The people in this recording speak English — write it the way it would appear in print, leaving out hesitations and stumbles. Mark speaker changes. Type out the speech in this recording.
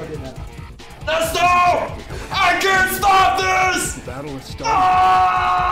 Speaker 1: Let's go! I can't stop this!
Speaker 2: Battle is started.
Speaker 1: Ah!